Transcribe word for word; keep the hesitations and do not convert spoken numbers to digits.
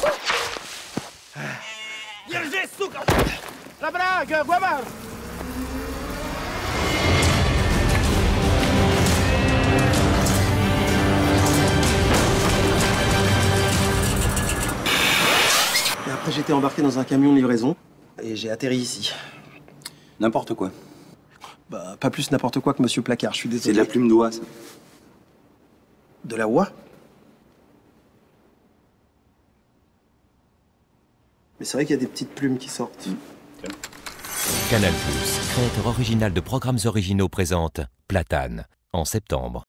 Держись, сука! Rabra, Guamar! Et après, j'étais embarqué dans un camion de livraison et j'ai atterri ici. N'importe quoi. Bah, pas plus n'importe quoi que Monsieur Placard, je suis désolé. C'est de la plume d'oie, ça. De la oie? Mais c'est vrai qu'il y a des petites plumes qui sortent. Mmh. Canal+, créateur original de programmes originaux présente Platane, en septembre.